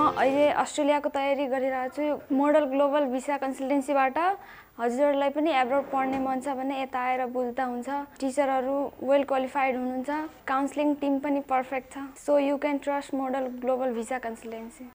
अहिले अस्ट्रेलियाको तयारी गरिरहेको छु मोडल ग्लोबल भिसा कन्सल्टेन्सीबाट। हजुरहरूलाई पनि एब्रोड पढ्ने मन छ भने यता आएर बुझ्दा हुन्छ। टिचरहरू वेल क्वालिफाइड हुनुहुन्छ, काउन्सिलिङ टिम पनि पर्फेक्ट छ। So you can trust model global visa consultancy.